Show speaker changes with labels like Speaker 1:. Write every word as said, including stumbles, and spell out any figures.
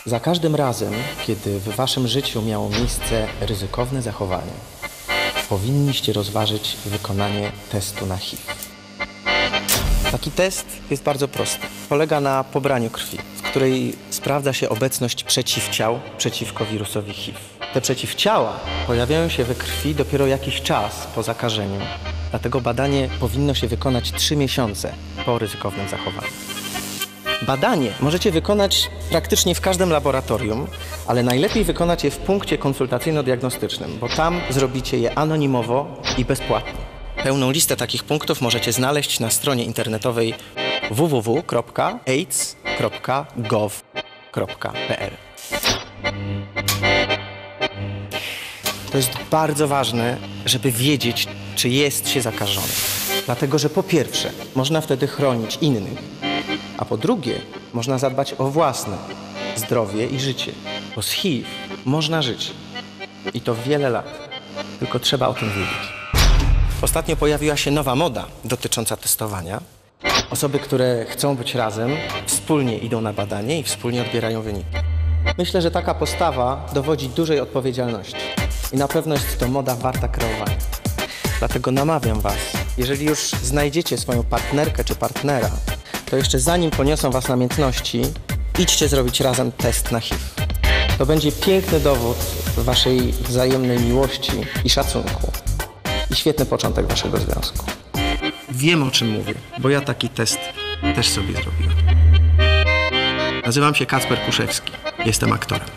Speaker 1: Za każdym razem, kiedy w waszym życiu miało miejsce ryzykowne zachowanie, powinniście rozważyć wykonanie testu na H I V. Taki test jest bardzo prosty. Polega na pobraniu krwi, w której sprawdza się obecność przeciwciał przeciwko wirusowi H I V. Te przeciwciała pojawiają się we krwi dopiero jakiś czas po zakażeniu. Dlatego badanie powinno się wykonać trzy miesiące po ryzykownym zachowaniu. Badanie możecie wykonać praktycznie w każdym laboratorium, ale najlepiej wykonać je w punkcie konsultacyjno-diagnostycznym, bo tam zrobicie je anonimowo i bezpłatnie. Pełną listę takich punktów możecie znaleźć na stronie internetowej w w w kropka aids kropka gov kropka p l. To jest bardzo ważne, żeby wiedzieć, czy jest się zakażony. Dlatego, że po pierwsze, można wtedy chronić innych, a po drugie, można zadbać o własne zdrowie i życie. Bo z H I V można żyć. I to wiele lat. Tylko trzeba o tym wiedzieć. Ostatnio pojawiła się nowa moda dotycząca testowania. Osoby, które chcą być razem, wspólnie idą na badanie i wspólnie odbierają wyniki. Myślę, że taka postawa dowodzi dużej odpowiedzialności. I na pewno jest to moda warta kreowania. Dlatego namawiam was, jeżeli już znajdziecie swoją partnerkę czy partnera, to jeszcze zanim poniosą was namiętności, idźcie zrobić razem test na H I V. To będzie piękny dowód waszej wzajemnej miłości i szacunku. I świetny początek waszego związku. Wiem, o czym mówię, bo ja taki test też sobie zrobiłem. Nazywam się Kacper Kuszewski. Jestem aktorem.